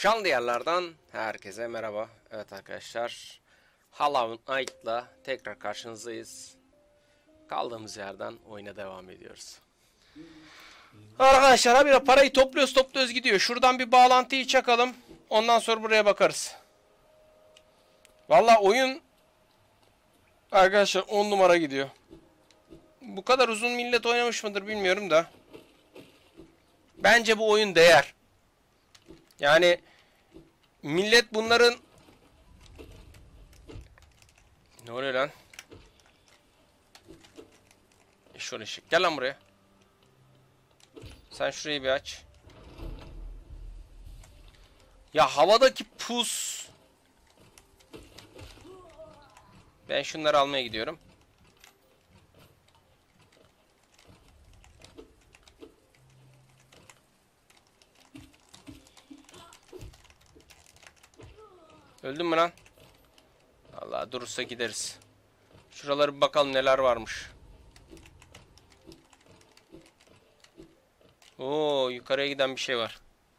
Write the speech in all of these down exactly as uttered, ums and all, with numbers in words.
Şan diyarlardan herkese merhaba. Evet arkadaşlar, Hollow Knight'la tekrar karşınızdayız. Kaldığımız yerden oyuna devam ediyoruz. Arkadaşlar habire parayı topluyoruz topluyoruz gidiyor. Şuradan bir bağlantıyı çakalım. Ondan sonra buraya bakarız. Vallahi oyun arkadaşlar on numara gidiyor. Bu kadar uzun millet oynamış mıdır bilmiyorum da. Bence bu oyun değer. Yani millet bunların... Ne oluyor lan? Şöyle şık. Gel lan buraya. Sen şurayı bir aç. Ya havadaki pus. Ben şunları almaya gidiyorum. Öldün mü lan? Allah durursa gideriz. Şuralara bir bakalım neler varmış. Oo, yukarıya giden bir şey var.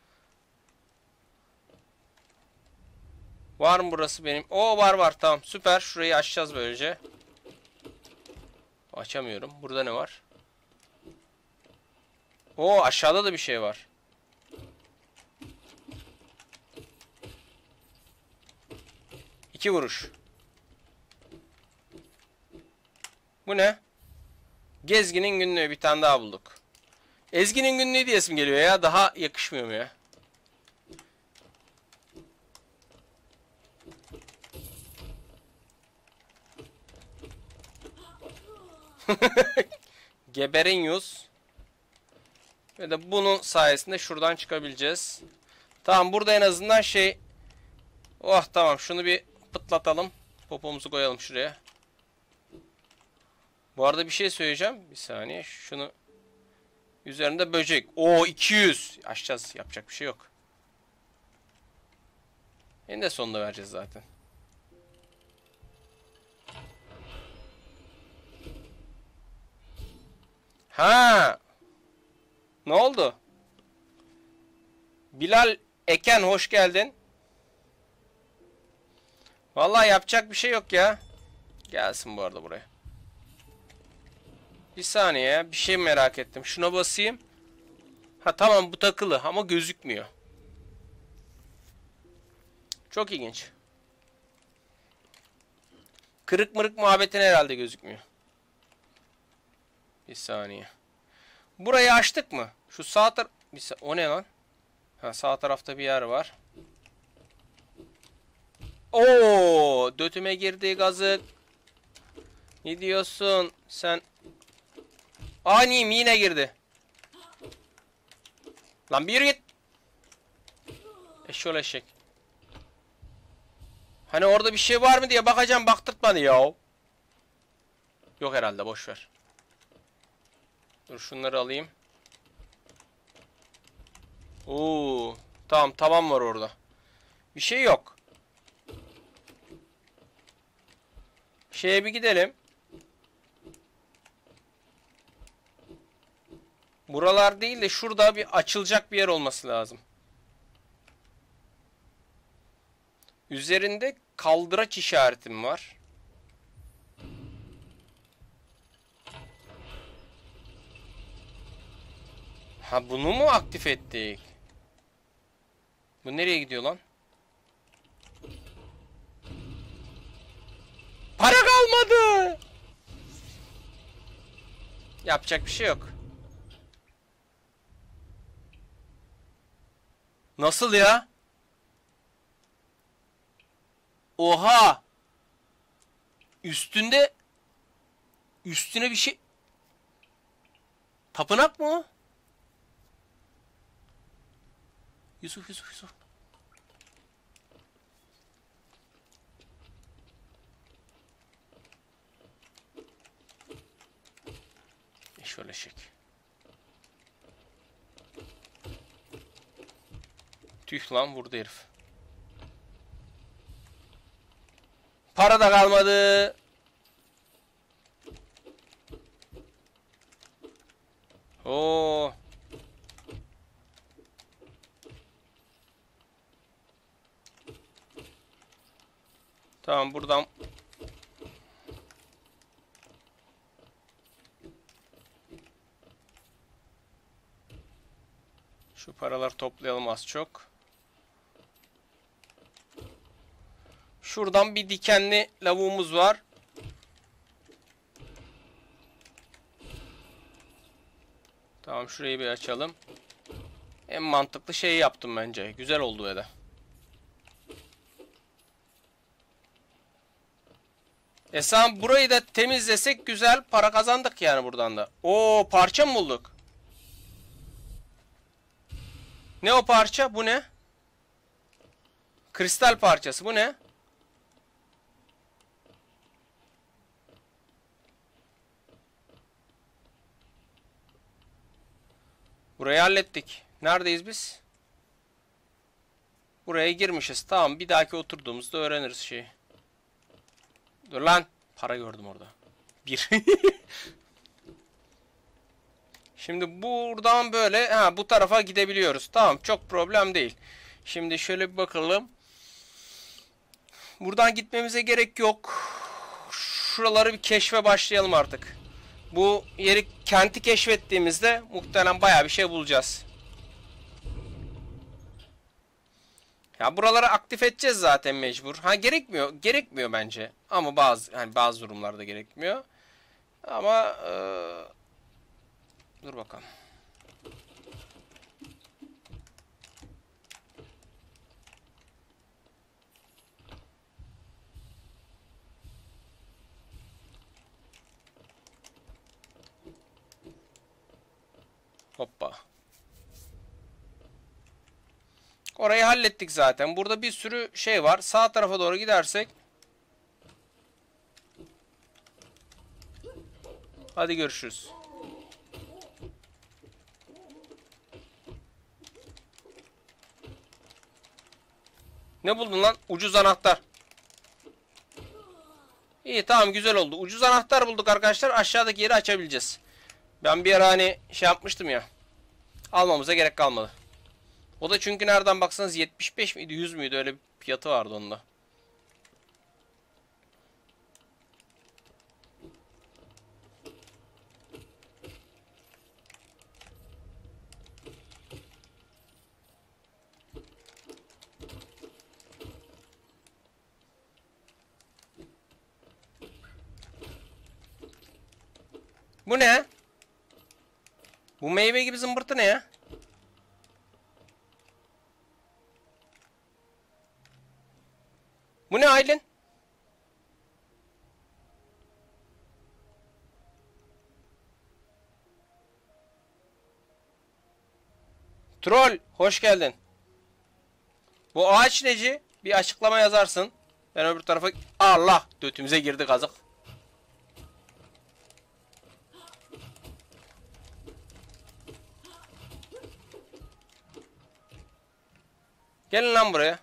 Var mı burası benim? Oo, var var, tamam süper. Şurayı açacağız böylece. Açamıyorum. Burada ne var? Oo, aşağıda da bir şey var. İki vuruş. Bu ne? Gezginin günlüğü, bir tane daha bulduk. Ezgi'nin günlüğü diyesim geliyor ya. Daha yakışmıyor mu ya? Geberin yüz. Ve de bunun sayesinde şuradan çıkabileceğiz. Tamam, burada en azından şey... Oh tamam, şunu bir pıtlatalım. Popomuzu koyalım şuraya. Bu arada bir şey söyleyeceğim. Bir saniye. Şunu... Üzerinde böcek. Oo, iki yüz. Açacağız. Yapacak bir şey yok. En de sonunda vereceğiz zaten. Ha! Ne oldu? Bilal Eken, hoş geldin. Vallahi yapacak bir şey yok ya. Gelsin bu arada buraya. Bir saniye ya. Bir şey merak ettim. Şuna basayım. Ha tamam, bu takılı ama gözükmüyor. Çok ilginç. Kırık mırık muhabbetin herhalde gözükmüyor. Bir saniye. Burayı açtık mı? Şu sağ taraf... O ne lan? Ha, sağ tarafta bir yer var. Oo, dötüme girdi gazık. Ne diyorsun sen? Aniyim, yine girdi. Lan bir yürü git. Eşşoğlu eşek. Hani orada bir şey var mı diye bakacağım, baktırtmadı ya. Yok herhalde, boş ver. Dur şunları alayım. Oo, tamam, tamam var orada. Bir şey yok. Şeye bir gidelim. Buralar değil de şurada bir açılacak bir yer olması lazım. Üzerinde kaldıraç işaretim var. Ha, bunu mu aktif ettik? Bu nereye gidiyor lan? Para kalmadı. Yapacak bir şey yok. Nasıl ya? Oha! Üstünde... Üstüne bir şey... Tapınak mı o? Yusuf, Yusuf, Yusuf. E şöyle çek. Tüh lan, vurdu herif. Para da kalmadı. Oo. Tamam buradan. Şu paraları toplayalım az çok. Şuradan bir dikenli lavuğumuz var. Tamam şurayı bir açalım. En mantıklı şeyi yaptım bence. Güzel oldu ya da. E sen burayı da temizlesek güzel para kazandık yani buradan da. Oo, parça mı bulduk? Ne o parça? Bu ne? Kristal parçası. Bu ne? Burayı hallettik. Neredeyiz biz? Buraya girmişiz. Tamam, bir dahaki oturduğumuzda öğreniriz şeyi. Dur lan. Para gördüm orada. Bir. Şimdi buradan böyle ha, bu tarafa gidebiliyoruz. Tamam, çok problem değil. Şimdi şöyle bir bakalım. Buradan gitmemize gerek yok. Şuraları bir keşfe başlayalım artık. Bu yeri, kenti keşfettiğimizde muhtemelen bayağı bir şey bulacağız. Ya buraları aktif edeceğiz zaten mecbur. Ha, gerekmiyor. Gerekmiyor bence. Ama bazı hani bazı durumlarda gerekmiyor. Ama ee, dur bakalım. Hoppa. Orayı hallettik zaten. Burada bir sürü şey var. Sağ tarafa doğru gidersek. Hadi görüşürüz. Ne buldun lan? Ucuz anahtar. İyi, tamam, güzel oldu. Ucuz anahtar bulduk arkadaşlar. Aşağıdaki yeri açabileceğiz. Ben bir ara hani şey yapmıştım ya. Almamıza gerek kalmadı. O da çünkü nereden baksanız yetmiş beş miydi, yüz müydü, öyle bir fiyatı vardı onda. Bu ne? Bu meyve gibi zımbırtı ne ya? Bu ne Aylin? Troll, hoş geldin. Bu ağaç neci? Bir açıklama yazarsın. Ben öbür tarafa... Allah! Götümüze girdi kazık. Gelin lan buraya.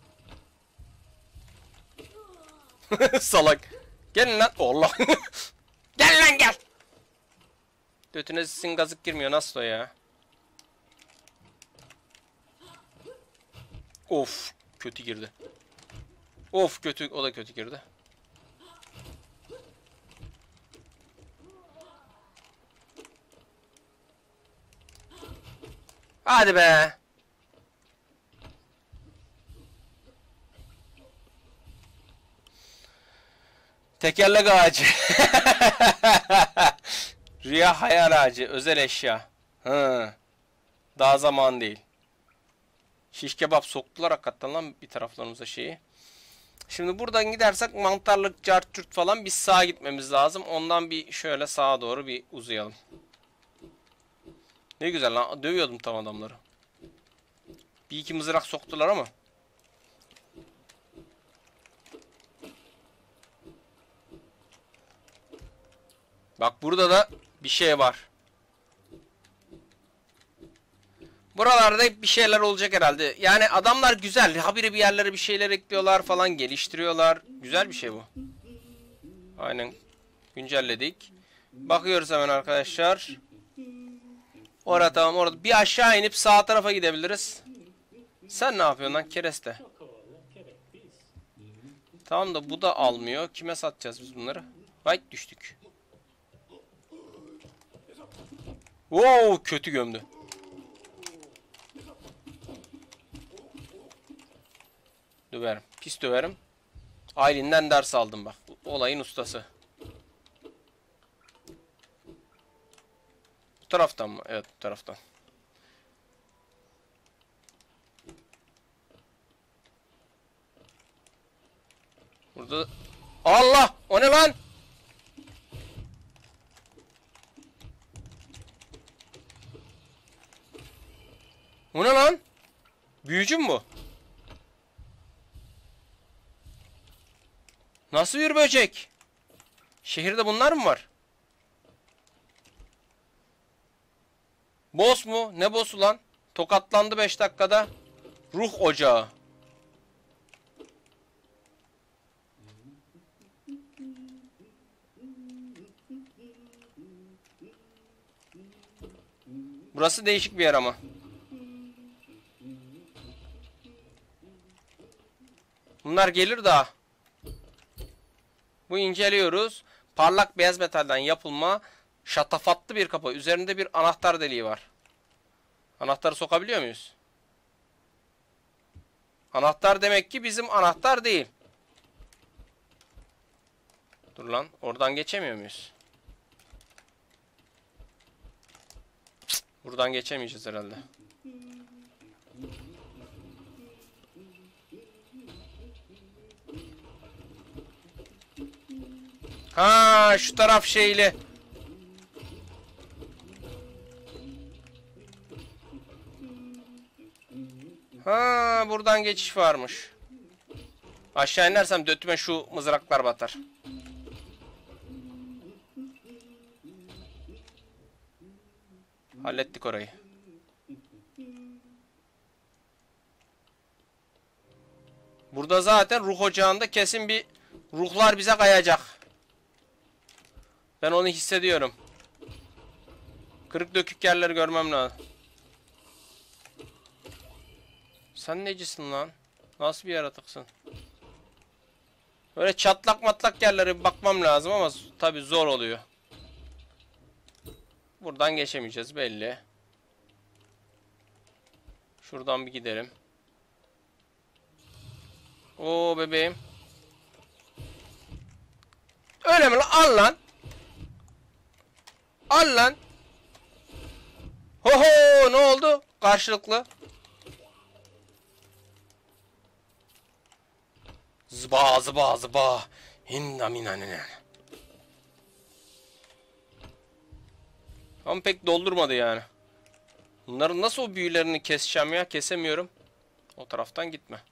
Salak. Gelin lan. Allah. Gel lan gel. Götüne sizin gazık girmiyor. Nasıl o ya? Of. Kötü girdi. Of, kötü. O da kötü girdi. Hadi be. Tekerlek ağacı. Rüya hayal ağacı. Özel eşya. Hı. Daha zaman değil. Şiş kebap soktular hakikaten lan bir taraflarımıza şeyi. Şimdi buradan gidersek mantarlık, cart curt falan, biz sağa gitmemiz lazım. Ondan bir şöyle sağa doğru bir uzayalım. Ne güzel lan. Dövüyordum tam adamları. Bir iki mızrak soktular ama. Bak burada da bir şey var. Buralarda bir şeyler olacak herhalde. Yani adamlar güzel. Habire bir yerlere bir şeyler ekliyorlar falan, geliştiriyorlar. Güzel bir şey bu. Aynen. Güncelledik. Bakıyoruz hemen arkadaşlar. Orada tamam, orada. Bir aşağı inip sağ tarafa gidebiliriz. Sen ne yapıyorsun lan kereste? Tamam da bu da almıyor. Kime satacağız biz bunları? Vay düştük. Oo kötü gömdü. Döverim. Pis döverim. Aylin'den ders aldım bak. Olayın ustası. Bu taraftan mı? Evet bu taraftan. Burada... Allah! O ne lan? O ne lan? Büyücü mü bu? Nasıl bir böcek? Şehirde bunlar mı var? Boss mu? Ne boss'u lan? Tokatlandı beş dakikada. Ruh ocağı. Burası değişik bir yer ama. Bunlar gelir daha. Bu inceliyoruz. Parlak beyaz metalden yapılma şatafatlı bir kapı. Üzerinde bir anahtar deliği var. Anahtarı sokabiliyor muyuz? Anahtar demek ki bizim anahtar değil. Dur lan. Oradan geçemiyor muyuz? Cık, buradan geçemeyeceğiz herhalde. Ha, şu taraf şeyli. Ha, buradan geçiş varmış. Aşağı inersem götüme şu mızraklar batar. Hallettik orayı. Burada zaten ruh ocağında kesin bir ruhlar bize kayacak. Ben onu hissediyorum. Kırık dökük yerleri görmem lazım. Sen necisin lan? Nasıl bir yaratıksın? Böyle çatlak matlak yerlere bir bakmam lazım ama tabii zor oluyor. Buradan geçemeyeceğiz belli. Şuradan bir gidelim. Oo bebeğim. Öyle mi lan? Al lan. Al lan. Ho ho, ne oldu? Karşılıklı. Zıba zıba zıba. Hinna mina nene. Ama pek doldurmadı yani. Bunların nasıl o büyülerini keseceğim ya? Kesemiyorum. O taraftan gitme.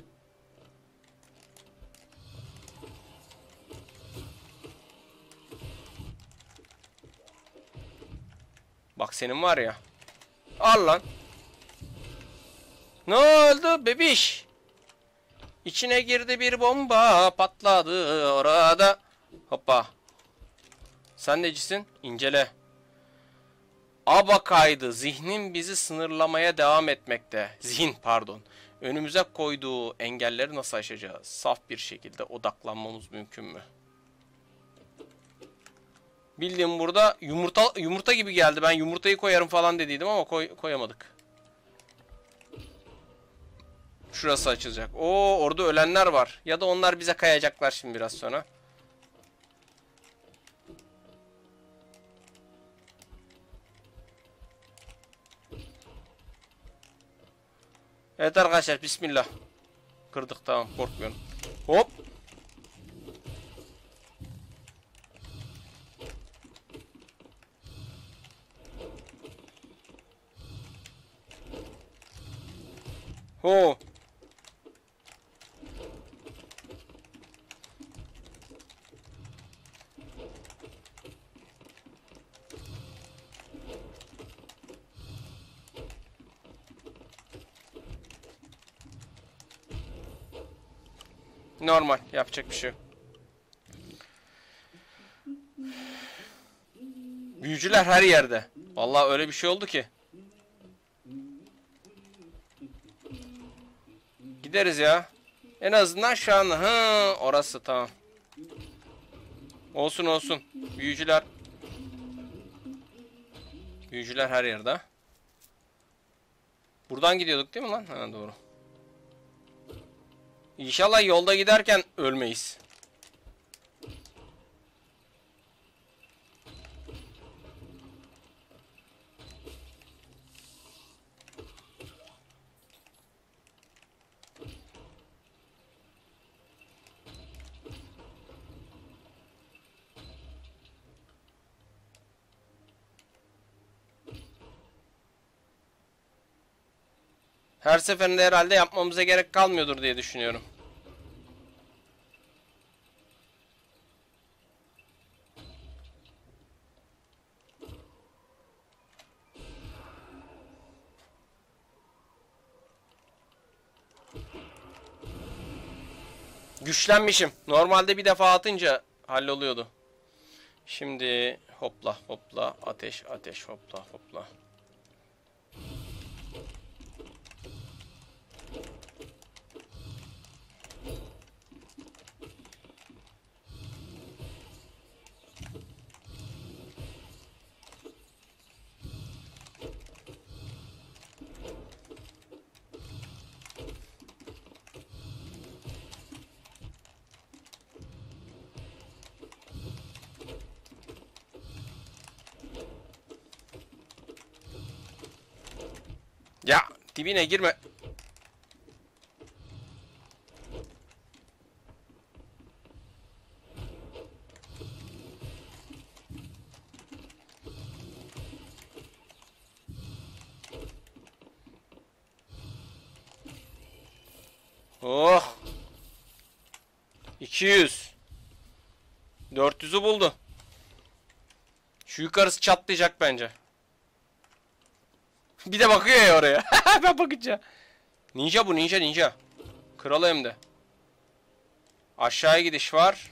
Bak senin var ya. Al lan. Ne oldu bebiş? İçine girdi bir bomba, patladı orada. Hoppa. Sen necisin? İncele. Aba kaydı. Zihnin bizi sınırlamaya devam etmekte. Zihin pardon. Önümüze koyduğu engelleri nasıl aşacağız? Saf bir şekilde odaklanmamız mümkün mü? Bildiğim burada yumurta yumurta gibi geldi. Ben yumurtayı koyarım falan dediydim ama koy, koyamadık. Şurası açılacak. Oo, orada ölenler var. Ya da onlar bize kayacaklar şimdi biraz sonra. Evet arkadaşlar, bismillah. Kırdık, tamam, korkmuyorum. Hop. Ho. Normal, yapacak bir şey yok. Büyücüler her yerde. Vallahi öyle bir şey oldu ki. Gideriz ya. En azından şu an hı, orası tamam. Olsun olsun. Büyücüler. Büyücüler her yerde. Buradan gidiyorduk değil mi lan? Ha, doğru. İnşallah yolda giderken ölmeyiz. Her seferinde herhalde yapmamıza gerek kalmıyordur diye düşünüyorum. Güçlenmişim. Normalde bir defa atınca halloluyordu. Şimdi hopla hopla ateş ateş hopla hopla. Ya dibine girme. Oh. iki yüz. dört yüzü buldu. Şu yukarısı çatlayacak bence. Bir de bakıyor ya oraya. Ben bakınca. Ninja bu ninja ninja. Kralı hem de. Aşağıya gidiş var.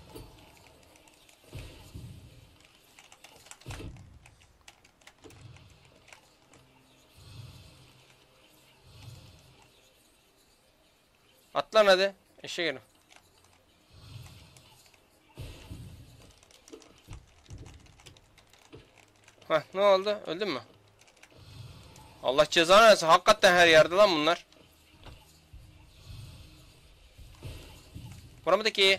Atlan hadi. Eşeğe gelin. Heh, ne oldu? Öldün mü? Allah cezanı versin. Hakikaten her yerde lan bunlar. Buramdaki.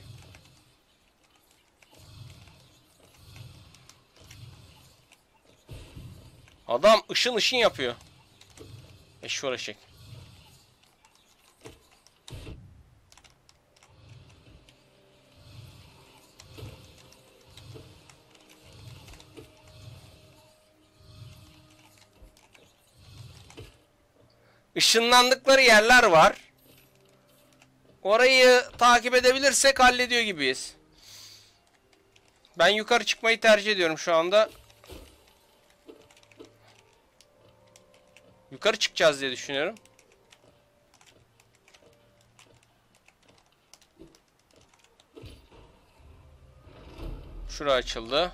Adam ışın ışın yapıyor. Eşşoğlu eşek. Işınlandıkları yerler var. Orayı takip edebilirsek hallediyor gibiyiz. Ben yukarı çıkmayı tercih ediyorum şu anda. Yukarı çıkacağız diye düşünüyorum. Şura açıldı.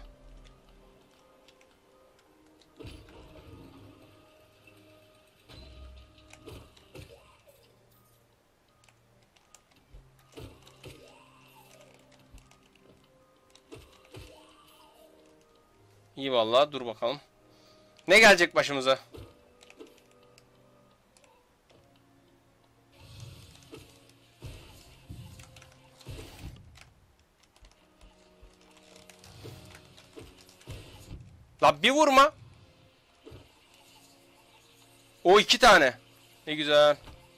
İyi vallahi, dur bakalım. Ne gelecek başımıza? La bir vurma. O iki tane. Ne güzel.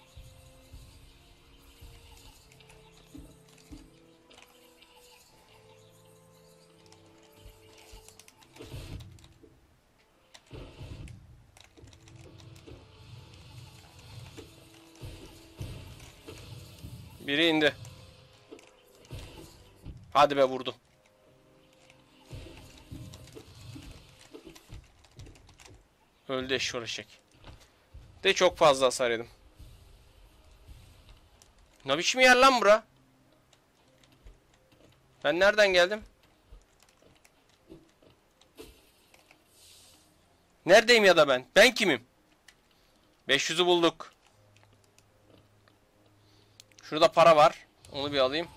Biri indi. Hadi be, vurdu. Öldü eşşoğlu eşek. De çok fazla hasar yedim. Ne biçim yer lan bura? Ben nereden geldim? Neredeyim ya da ben? Ben kimim? beş yüzü bulduk. Şurada para var. Onu bir alayım.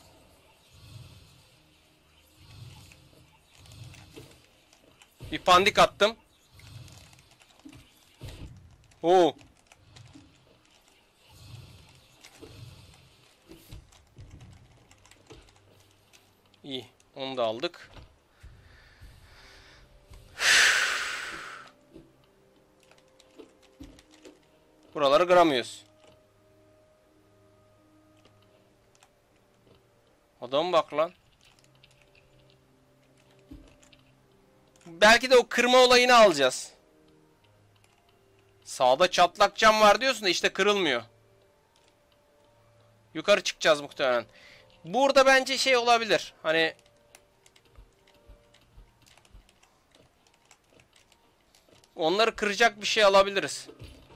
Bir pandik attım. Oo. İyi. Onu da aldık. Buraları kıramıyoruz. Adam bak lan. Belki de o kırma olayını alacağız. Sağda çatlak cam var diyorsun da işte kırılmıyor. Yukarı çıkacağız muhtemelen. Burada bence şey olabilir. Hani onları kıracak bir şey alabiliriz.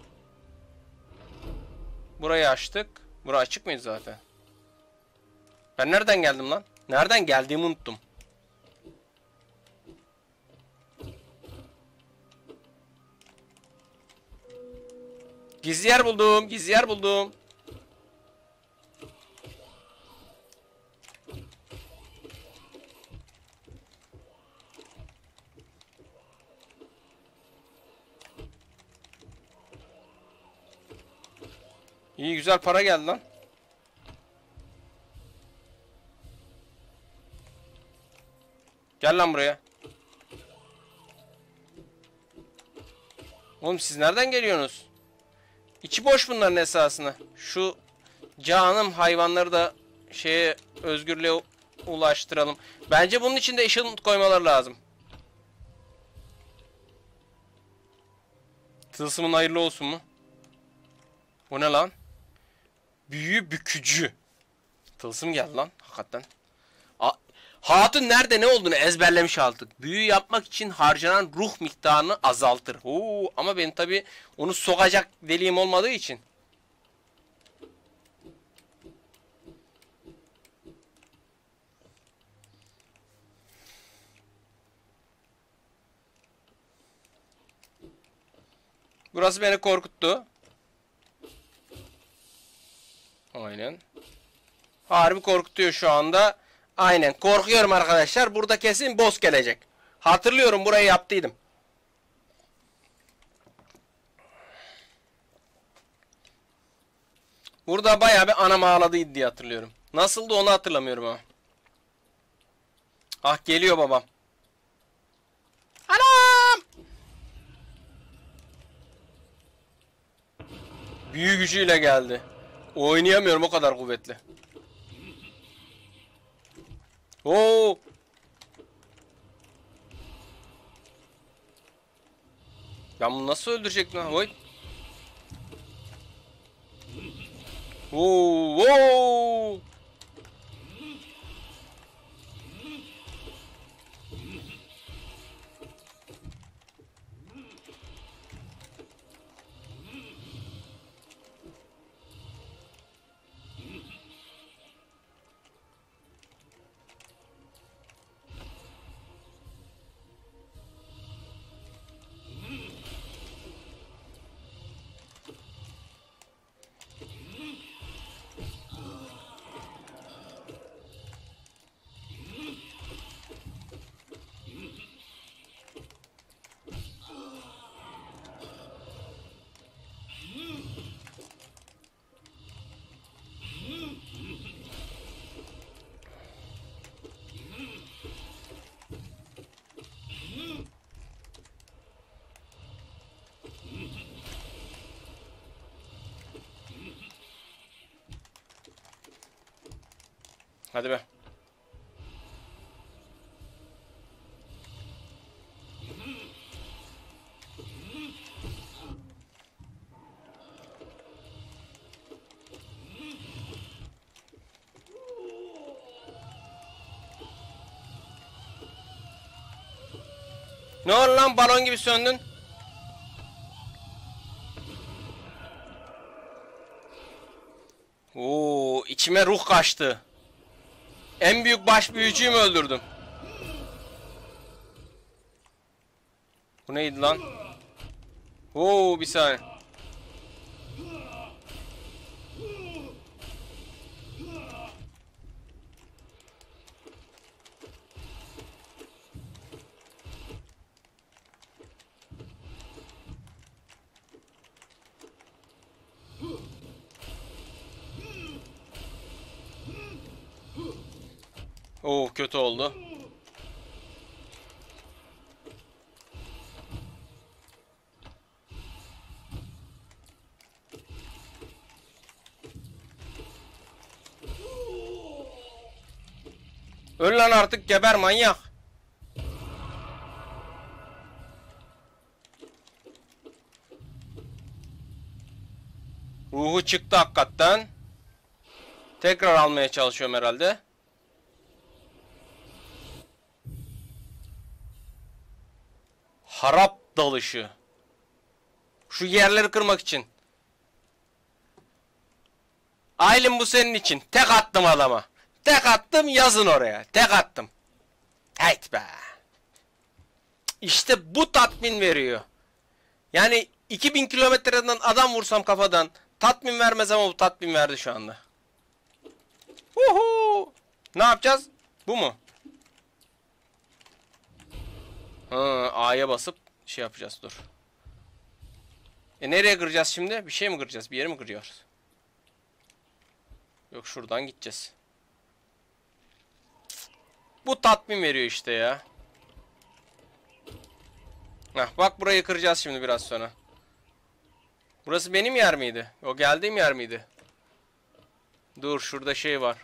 Burayı açtık. Bura açık mıydı zaten? Ben nereden geldim lan? Nereden geldiğimi unuttum. Gizli yer buldum. Gizli yer buldum. İyi güzel para geldi lan. Gel lan buraya. Oğlum siz nereden geliyorsunuz? İçi boş bunların esasında. Şu canım hayvanları da şeye özgürlüğe ulaştıralım. Bence bunun için de ışın koymaları lazım. Tılsımın hayırlı olsun mu? O ne lan? Büyü bükücü. Tılsım geldi lan hakikaten. A Hatun nerede ne olduğunu ezberlemiş artık. Büyü yapmak için harcanan ruh miktarını azaltır. Oo, ama benim tabi onu sokacak deliğim olmadığı için. Burası beni korkuttu. Aynen. Harbi korkutuyor şu anda. Aynen korkuyorum arkadaşlar. Burada kesin boss gelecek. Hatırlıyorum burayı yaptıydım. Burada bayağı bir anam ağladıydı diye hatırlıyorum. Nasıldı onu hatırlamıyorum ama. Ah geliyor babam. Anam! Büyü gücüyle geldi. Oynayamıyorum o kadar kuvvetli. Oo! Ben bunu nasıl öldürecektim lan? Oy. Oo! Oo! Hadi be. Ne oldu lan balon gibi söndün? Oo, içime ruh kaçtı. En büyük baş büyücüyü mü öldürdüm? Bu neydi lan? Oo, bir saniye. Oo, kötü oldu. Öl lan artık, geber manyak. Ruhu çıktı hakikaten. Tekrar almaya çalışıyorum herhalde. Harap dalışı. Şu yerleri kırmak için. Aylin, bu senin için. Tek attım adama. Tek attım, yazın oraya. Tek attım. Hayt be. İşte bu tatmin veriyor. Yani iki bin kilometreden adam vursam kafadan tatmin vermez ama bu tatmin verdi şu anda. Uhu. Ne yapacağız? Bu mu? Ha, A'ya basıp şey yapacağız, dur. E nereye kıracağız şimdi? Bir şey mi kıracağız? Bir yere mi kırıyoruz? Yok, şuradan gideceğiz. Bu tatmin veriyor işte ya. Heh, bak burayı kıracağız şimdi biraz sonra. Burası benim yer miydi? O geldiğim yer miydi? Dur, şurada şey var.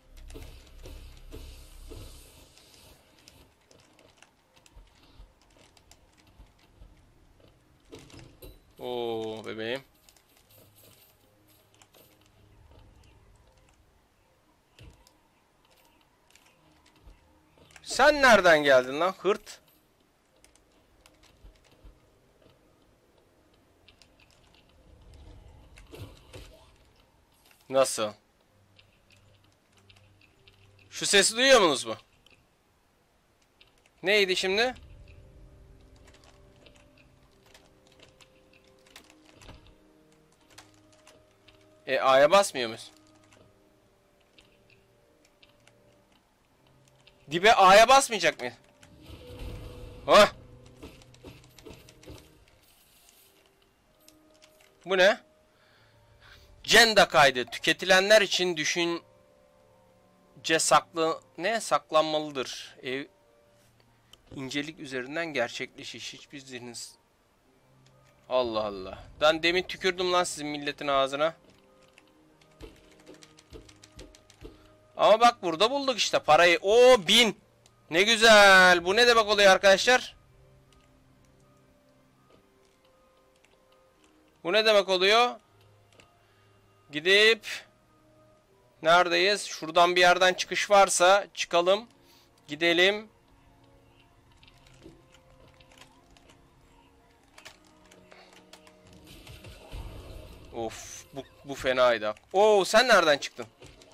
Oo bebeğim. Sen nereden geldin lan hırt? Nasıl? Şu sesi duyuyor musunuz mu? Neydi şimdi? E A'ya basmıyor muyuz? Dibe A'ya basmayacak mı? Hah. Bu ne? Cenda kaydı. Tüketilenler için düşünce saklı ne saklanmalıdır. Ev incelik üzerinden gerçekleşiş. Hiçbir zihniniz. Allah Allah. Ben demin tükürdüm lan sizin milletin ağzına. Ama bak burada bulduk işte parayı. Oo, bin. Ne güzel. Bu ne demek oluyor arkadaşlar? Bu ne demek oluyor? Gidip neredeyiz? Şuradan bir yerden çıkış varsa çıkalım. Gidelim. Of, bu, bu fenaydı. Oo, sen nereden çıktın?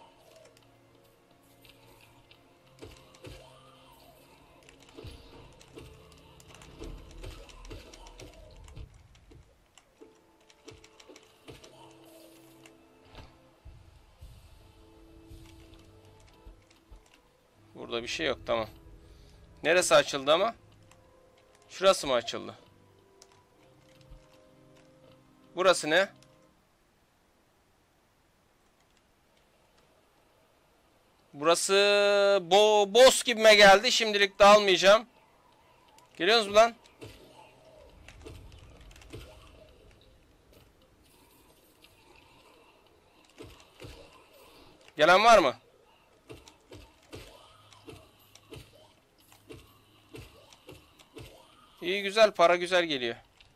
Burada bir şey yok, tamam. Neresi açıldı ama? Şurası mı açıldı? Burası ne? Burası bo boss gibime geldi. Şimdilik de almayacağım. Geliyorsunuz mu lan? Gelen var mı? İyi, güzel, para güzel geliyor.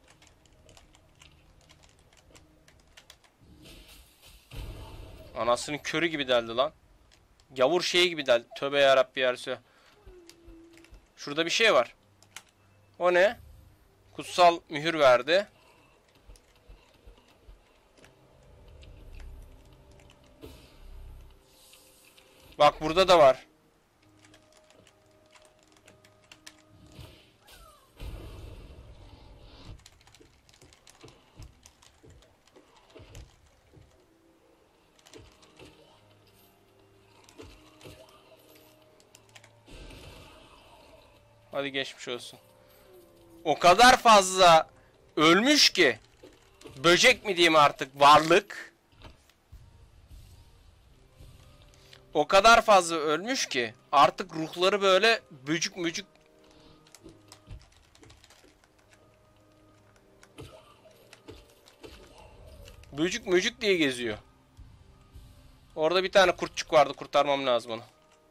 Anasının körü gibi deldi lan. Gavur şeyi gibi deldi. Tövbe yarabbi yarısı. Şurada bir şey var. O ne? Kutsal mühür verdi. Bak burada da var. Hadi geçmiş olsun. O kadar fazla ölmüş ki. Böcek mi diyeyim artık, varlık. O kadar fazla ölmüş ki artık ruhları böyle böcük mücük. Böcük mücük diye geziyor. Orada bir tane kurtçuk vardı, kurtarmam lazım onu.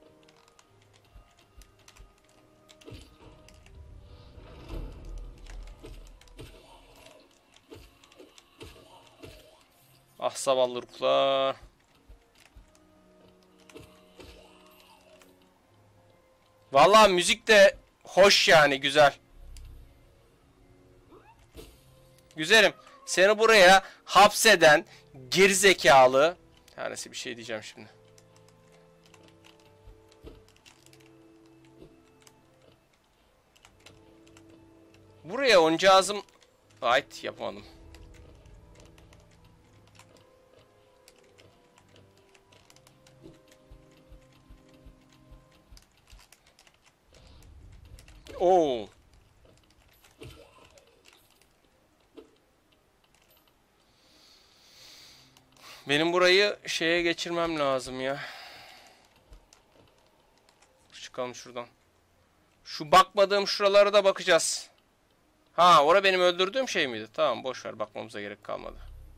Ah zavallı ruhlar. Vallahi müzik de hoş yani, güzel. Güzelim. Seni buraya hapseden gerizekalı. Tanesi bir şey diyeceğim şimdi. Buraya oncağızım. Ait yapamadım. Oo. Benim burayı şeye geçirmem lazım ya. Çıkalım şuradan. Şu bakmadığım şuralara da bakacağız. Ha, ora benim öldürdüğüm şey miydi? Tamam, boş ver, bakmamıza gerek kalmadı.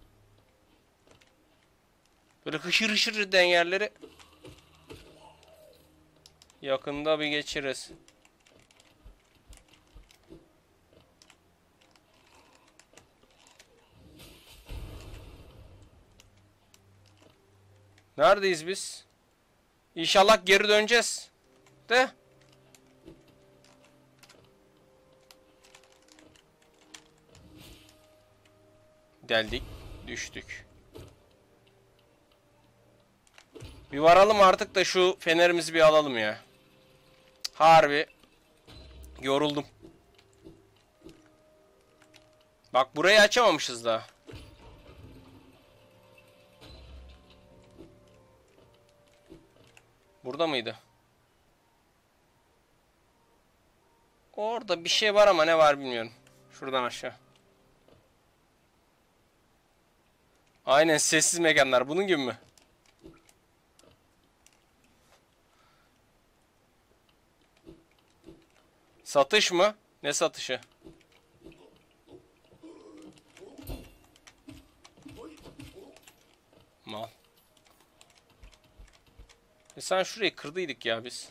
Böyle hışır hışır eden yerleri yakında bir geçiriz. Neredeyiz biz? İnşallah geri döneceğiz. De. Deldik. Düştük. Bir varalım artık da şu fenerimizi bir alalım ya. Harbi. Yoruldum. Bak, burayı açamamışız daha. Burada mıydı? Orada bir şey var ama ne var bilmiyorum. Şuradan aşağı. Aynen, sessiz mekanlar. Bunun gibi mi? Satış mı? Ne satışı? Mal. E sen şurayı kırdıydık ya biz.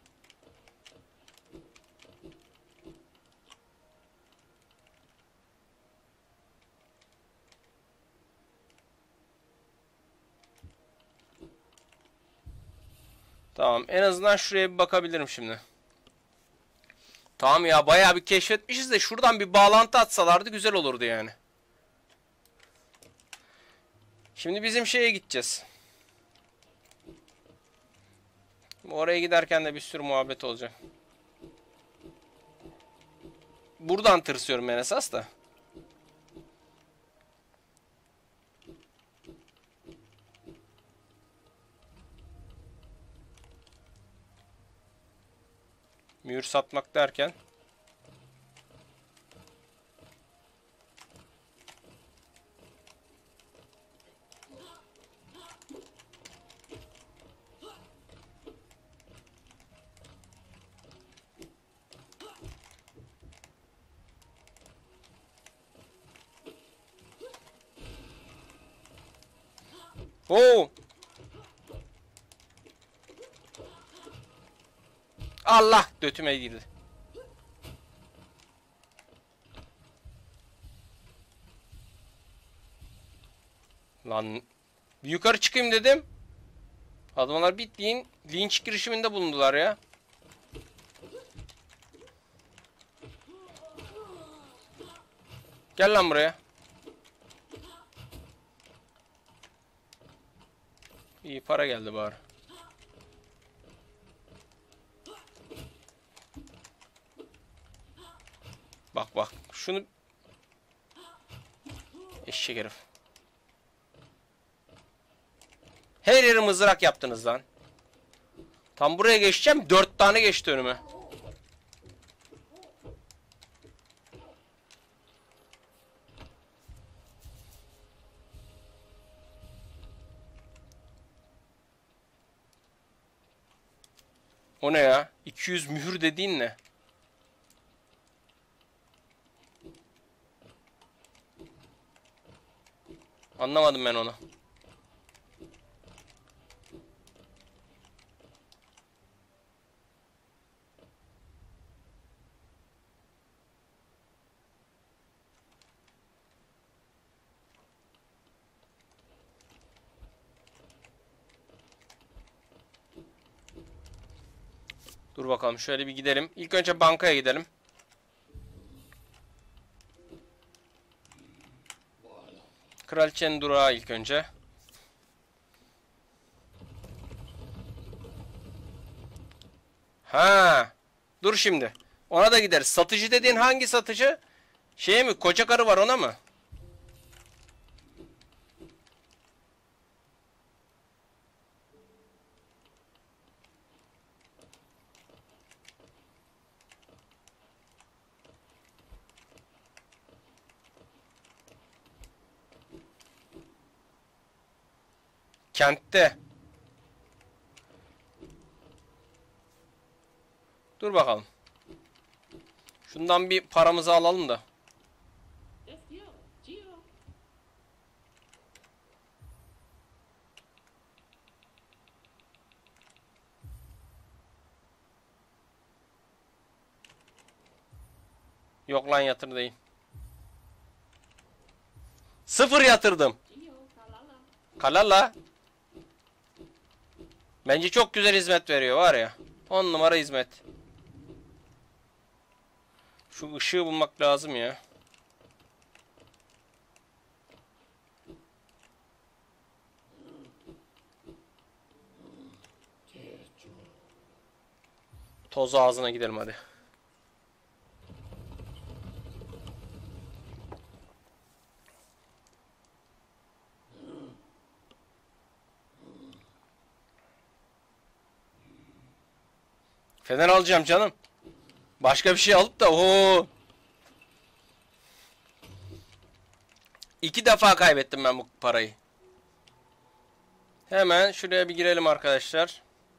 Tamam, en azından şuraya bir bakabilirim şimdi. Tamam ya, bayağı bir keşfetmişiz de şuradan bir bağlantı atsalardı güzel olurdu yani. Şimdi bizim şeye gideceğiz. Oraya giderken de bir sürü muhabbet olacak. Buradan tırsıyorum ben esas da. Mühür satmak derken. Oo! Allah, götüme girdi. Lan, bir yukarı çıkayım dedim. Adamlar bittiğin linç girişiminde bulundular ya. Gel lan buraya. İyi para geldi bari. Bak bak şunu. Eşek herif. Her yeri mızrak yaptınız lan. Tam buraya geçeceğim, dört tane geçti önüme. O ne ya? iki yüz mühür dediğin ne? Anlamadım ben onu. Dur bakalım, şöyle bir gidelim. İlk önce bankaya gidelim. Kraliçenin durağı ilk önce. Ha. Dur şimdi. Ona da gideriz. Satıcı dediğin hangi satıcı? Şey mi? Koca karı var, ona mı? Kentte. Dur bakalım. Şundan bir paramızı alalım da. Yok lan, yatır değil. Sıfır yatırdım. Kalala. Bence çok güzel hizmet veriyor var ya. On numara hizmet. Şu ışığı bulmak lazım ya. Toz ağzına gidelim hadi. Fener alacağım canım. Başka bir şey alıp da ooo. İki defa kaybettim ben bu parayı. Hemen şuraya bir girelim arkadaşlar.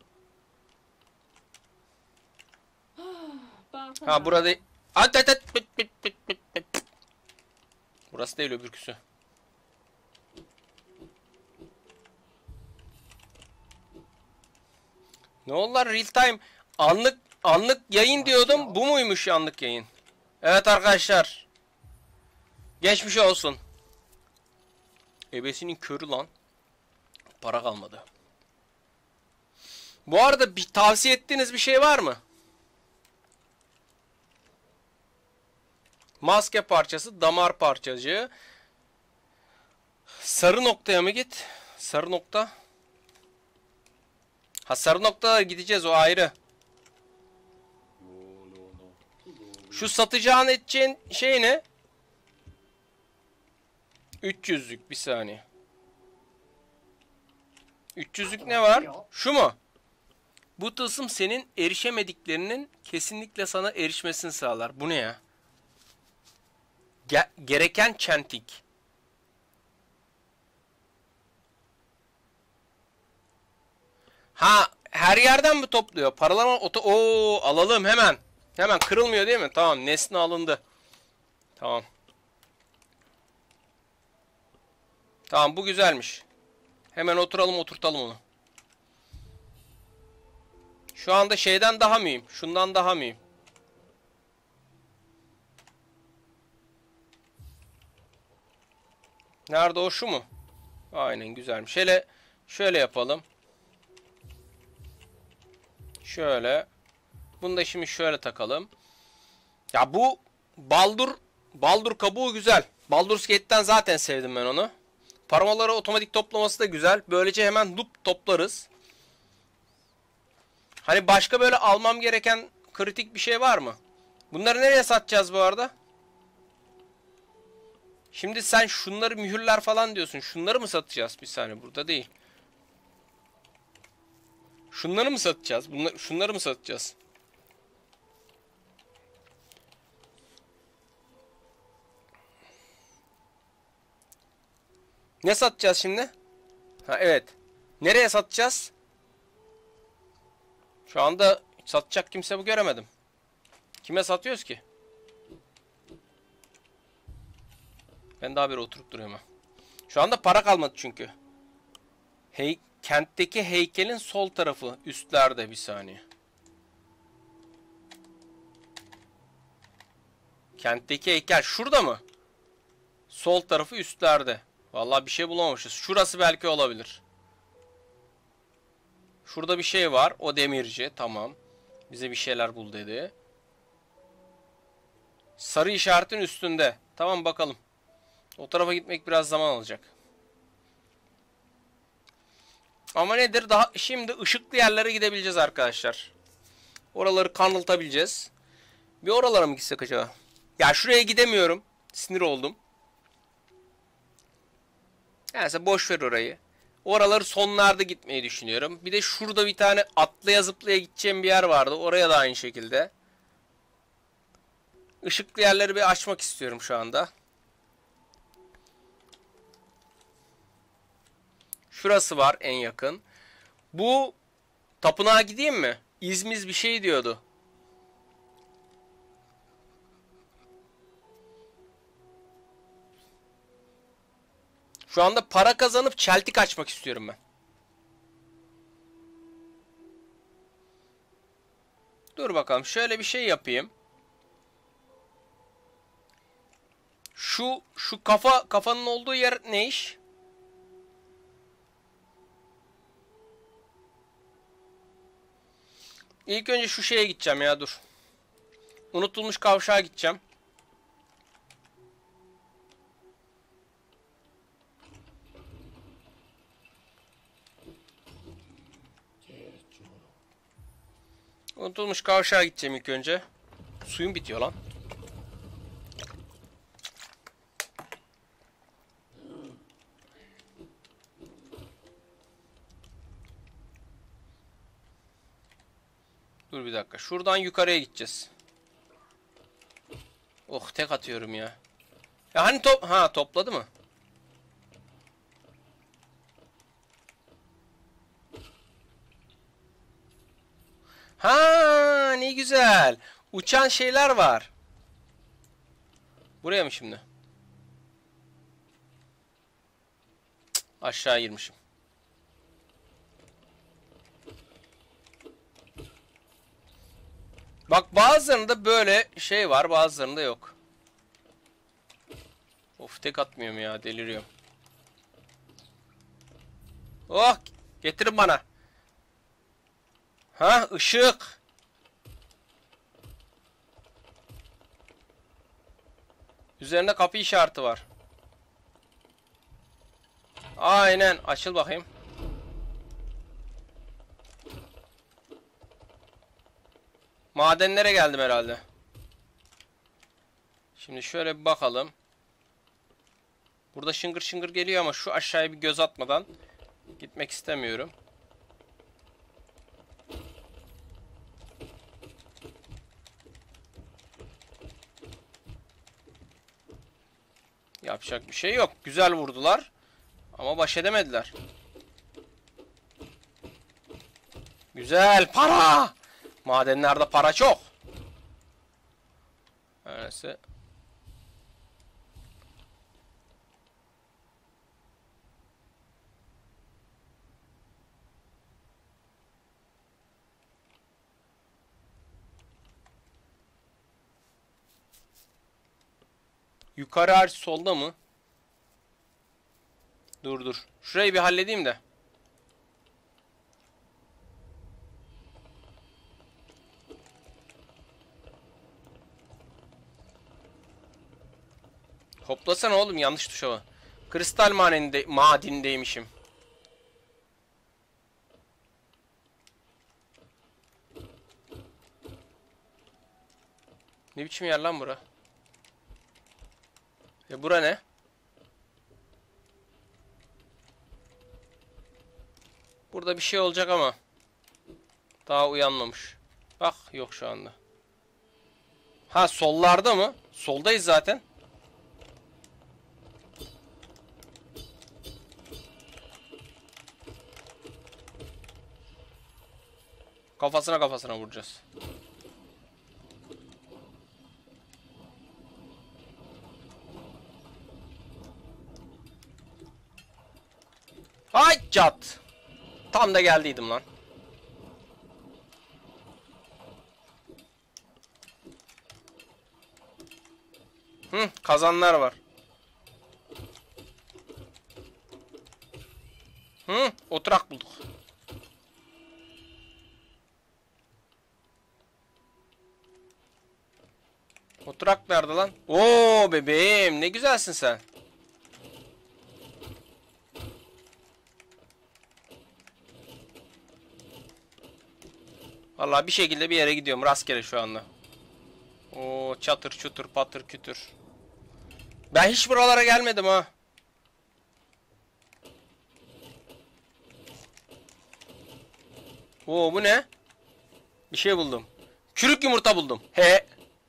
Ha burada. At at at. Burası değil, öbürküsü. Ne oldular, real time anlık anlık yayın diyordum. Bu muymuş anlık yayın? Evet arkadaşlar. Geçmiş olsun. Ebesinin körü lan. Para kalmadı. Bu arada bir tavsiye ettiğiniz bir şey var mı? Maske parçası, damar parçacığı. Sarı noktaya mı git? Sarı nokta. Ha, sarı noktalara gideceğiz, o ayrı. Şu satacağın edeceğin şey ne? üç yüzlük, bir saniye. üç yüzlük ne var? Şu mu? Bu tılsım senin erişemediklerinin kesinlikle sana erişmesini sağlar. Bu ne ya? Ge gereken çentik. Ha, her yerden mi topluyor? Paralama oto... Oo, alalım hemen. Hemen kırılmıyor değil mi? Tamam, nesne alındı. Tamam. Tamam, bu güzelmiş. Hemen oturalım, oturtalım onu. Şu anda şeyden daha mıyım? Şundan daha mıyım? Nerede o, şu mu? Aynen, güzelmiş. Hele şöyle yapalım. Şöyle. Bunu da şimdi şöyle takalım. Ya bu Baldur Baldur kabuğu güzel. Baldur's Gate'ten zaten sevdim ben onu. Paramaları otomatik toplaması da güzel. Böylece hemen loop toplarız. Hani başka böyle almam gereken kritik bir şey var mı? Bunları nereye satacağız bu arada? Şimdi sen şunları mühürler falan diyorsun. Şunları mı satacağız? Bir saniye, burada değil. Şunları mı satacağız? Bunları, şunları mı satacağız? Ne satacağız şimdi? Ha, evet. Nereye satacağız? Şu anda Satacak kimse bu göremedim. Kime satıyoruz ki? Ben daha bir oturup duruyorum. Şu anda para kalmadı çünkü. Hey, kentteki heykelin sol tarafı üstlerde, bir saniye. Kentteki heykel şurada mı? Sol tarafı üstlerde. Vallahi bir şey bulamamışız. Şurası belki olabilir. Şurada bir şey var. O demirci. Tamam. Bize bir şeyler bul dedi. Sarı işaretin üstünde. Tamam, bakalım. O tarafa gitmek biraz zaman alacak. Ama nedir? Daha şimdi ışıklı yerlere gidebileceğiz arkadaşlar. Oraları kanıltabileceğiz. Bir oralara mı gitsek acaba? Ya şuraya gidemiyorum. Sinir oldum. Neyse boş ver orayı. Oraları sonlarda gitmeyi düşünüyorum. Bir de şurada bir tane atlaya zıplaya gideceğim bir yer vardı. Oraya da aynı şekilde. Işıklı yerleri bir açmak istiyorum şu anda. Şurası var en yakın. Bu tapınağa gideyim mi? İzmiz bir şey diyordu. Şu anda para kazanıp çeltik açmak istiyorum ben. Dur bakalım, şöyle bir şey yapayım. Şu şu kafa kafanın olduğu yer ne iş? İlk önce şu şeye gideceğim ya, dur. Unutulmuş kavşağa gideceğim. Unutulmuş kavşağa gideceğim ilk önce. Suyum bitiyor lan. Dur bir dakika. Şuradan yukarıya gideceğiz. Oh, tek atıyorum ya. Ya hani top... Ha, topladı mı? Ha, ne güzel. Uçan şeyler var. Buraya mı şimdi? Cık, aşağı girmişim. Bak, bazılarında böyle şey var, bazılarında yok. Of, tek atmıyorum ya, deliriyorum. Oh, getirin bana. Ha, ışık. Üzerinde kapı işareti var. Aynen, açıl bakayım. Madenlere geldim herhalde. Şimdi şöyle bir bakalım. Burada şıngır şıngır geliyor ama şu aşağıya bir göz atmadan gitmek istemiyorum. Yapacak bir şey yok. Güzel vurdular. Ama baş edemediler. Güzel para. Madenlerde para çok. Neyse. Yukarı hariç solda mı? Dur dur. Şurayı bir halledeyim de. Hoplasana oğlum, yanlış tuşa bak. Kristal madeninde, madindeymişim. Ne biçim yer lan bura? E bura ne? Burada bir şey olacak ama daha uyanmamış. Bak, yok şu anda. Ha, sollarda mı? Soldayız zaten. Kafasına kafasına vuracağız. Ay cat. Tam da geldiydim lan. Hı, kazanlar var. Hı, oturak bulduk. Oturak nerede lan? Oo bebeğim, ne güzelsin sen. Vallahi bir şekilde bir yere gidiyorum rastgele şu anda. Oo çatır çutur patır kütür. Ben hiç buralara gelmedim ha. Oo bu ne? Bir şey buldum. Çürük yumurta buldum. He.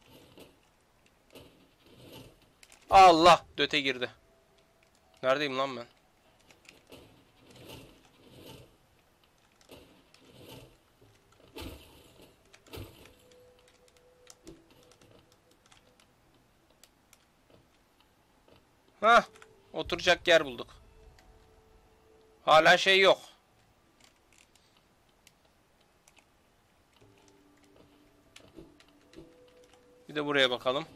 Allah, döte girdi. Neredeyim lan ben? Hah, oturacak yer bulduk. Hala şey yok. Bir de buraya bakalım.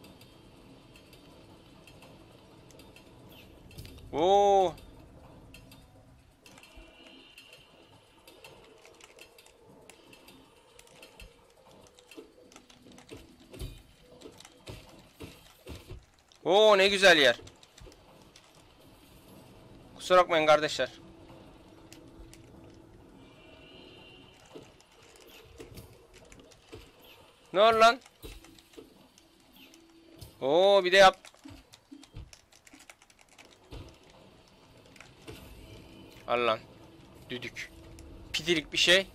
Oo. Oo ne güzel yer. Kusura bakmayın kardeşler. Ne var lan? Oo bir de yap. Al lan. Düdük. Pidilik bir şey.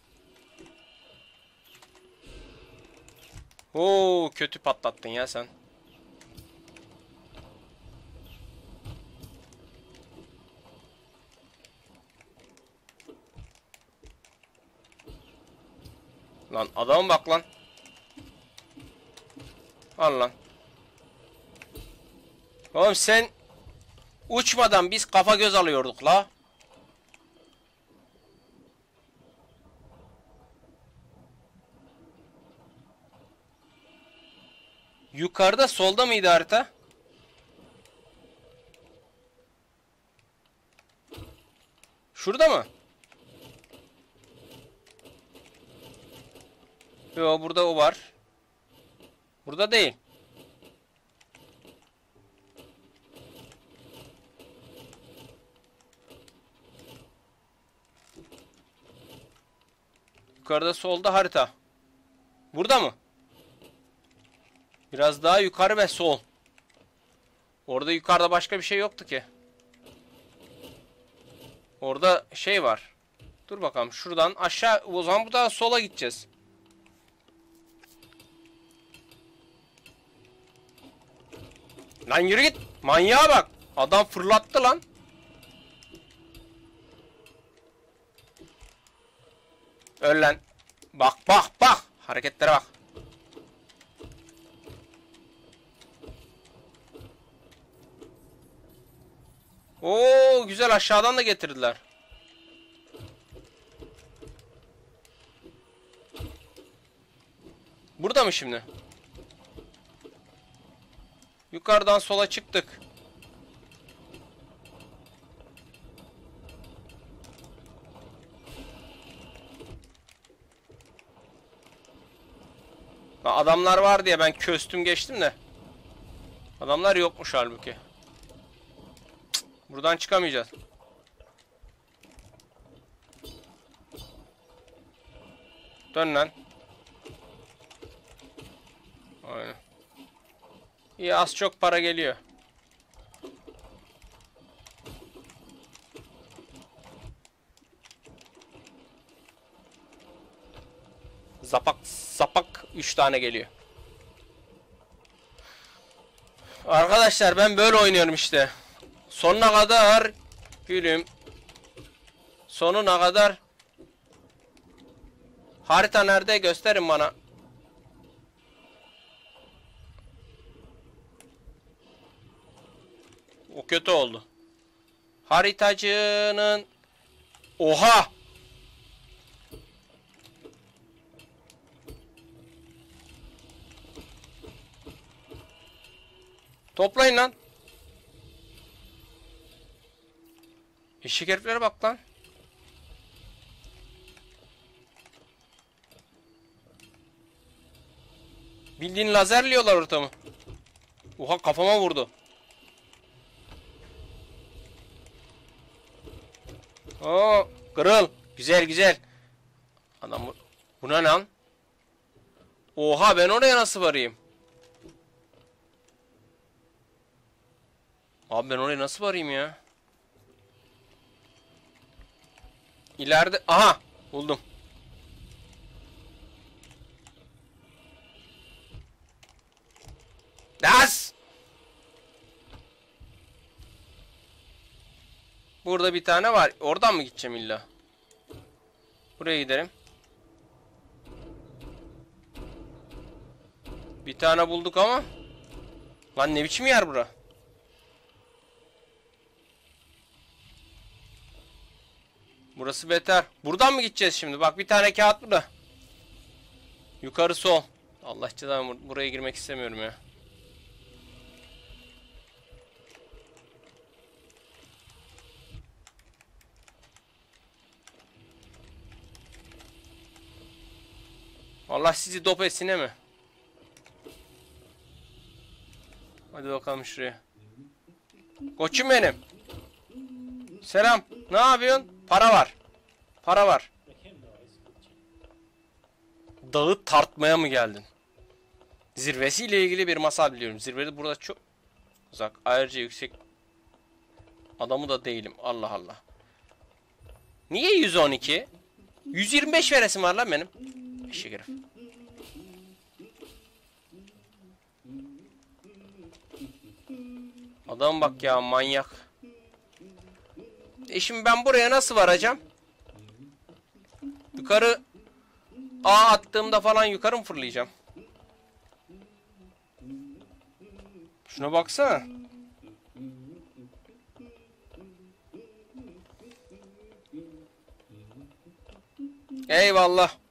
Oo kötü patlattın ya sen. Lan adama bak lan. Al lan. Oğlum sen uçmadan biz kafa göz alıyorduk la. Yukarıda solda mıydı harita? Şurada mı? Yo burada o var. Burada değil. Yukarıda solda harita. Burada mı? Biraz daha yukarı ve sol. Orada yukarıda başka bir şey yoktu ki. Orada şey var. Dur bakalım şuradan aşağı, o zaman bu da sola gideceğiz. Lan yürü git. Manyağa bak. Adam fırlattı lan. Öl lan. Bak bak bak. Hareketlere bak. Oo güzel, aşağıdan da getirdiler. Burada mı şimdi? Yukarıdan sola çıktık. Adamlar var diye ben köstüm geçtim de. Adamlar yokmuş halbuki. Cık, buradan çıkamayacağız. Dön lan. Aynen. İyi, az çok para geliyor. Zapak zapak üç tane geliyor. Arkadaşlar ben böyle oynuyorum işte. Sonuna kadar gülüm. Sonuna kadar Harita nerede? Gösterin bana. O kötü oldu. Haritacının... Oha! Toplayın lan. Eşek heriflere bak lan. Bildiğin lazerliyorlar ortamı. Oha, kafama vurdu. Oo, kırıl. Güzel güzel. Adam bu, bu ne lan? Oha, ben oraya nasıl varayım? Abi ben oraya nasıl varayım ya? İleride, aha, buldum. Das! Burada bir tane var. Oradan mı gideceğim illa? Buraya gidelim. Bir tane bulduk ama. Lan ne biçim yer bura? Burası beter. Buradan mı gideceğiz şimdi? Bak, bir tane kağıt burada. Yukarı sol. Allah cezanı, buraya girmek istemiyorum ya. Allah sizi dop etsine mi? Hadi bakalım şuraya. Koçum benim. Selam. Ne yapıyorsun? Para var. Para var. Dağı tartmaya mı geldin? Zirvesiyle ilgili bir masal biliyorum. Zirvede burada çok uzak. Ayrıca yüksek. Adamı da değilim. Allah Allah. Niye yüz on iki? yüz yirmi beş veresim var lan benim. Eşek herif. Adam bak ya, manyak. E şimdi ben buraya nasıl varacağım? Yukarı A attığımda falan yukarı mı fırlayacağım? Şuna baksana. Eyvallah.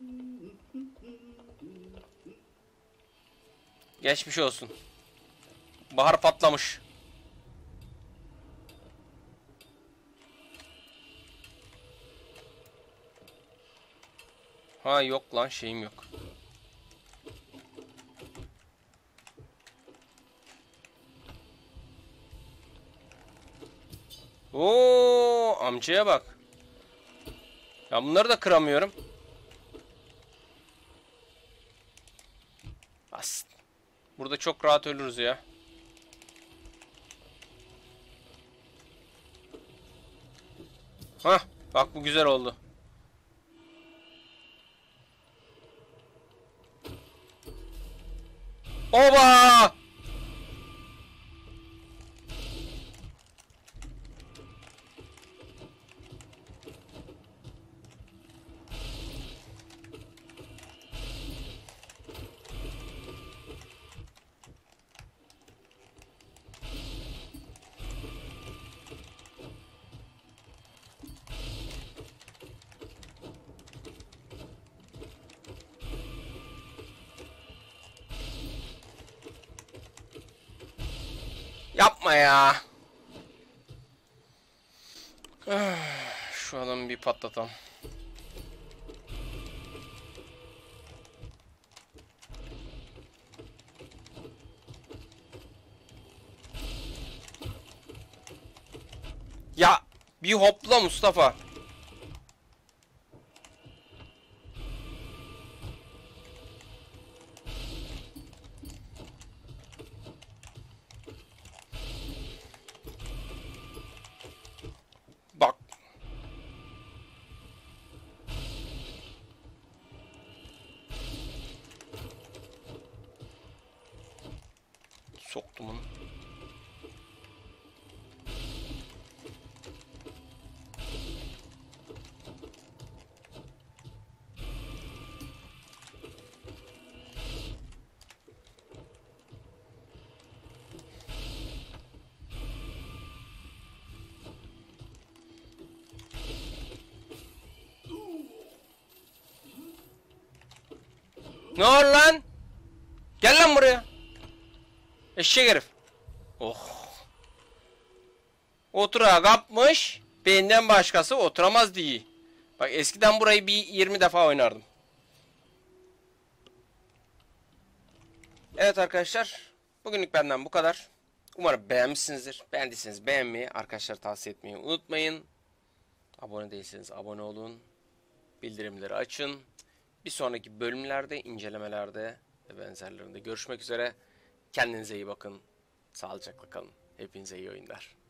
Geçmiş olsun. Bahar patlamış. Ha yok lan, şeyim yok. Oo, amcaya bak. Ya bunları da kıramıyorum. As. Burada çok rahat ölürüz ya. Hah, bak bu güzel oldu. Oba! Yapma ya. Şu adamı bir patlatalım. Ya bir hopla Mustafa. Bak. Soktum onu. Ne var lan? Gel lan buraya. Eşek herif. Oh. Oturağa kapmış. Benden başkası oturamaz diye. Bak eskiden burayı bir yirmi defa oynardım. Evet arkadaşlar. Bugünlük benden bu kadar. Umarım beğenmişsinizdir. Beğendiyseniz beğenmeyi, arkadaşlara tavsiye etmeyi unutmayın. Abone değilseniz abone olun. Bildirimleri açın. Bir sonraki bölümlerde, incelemelerde ve benzerlerinde görüşmek üzere. Kendinize iyi bakın. Sağlıcakla kalın. Hepinize iyi oyunlar.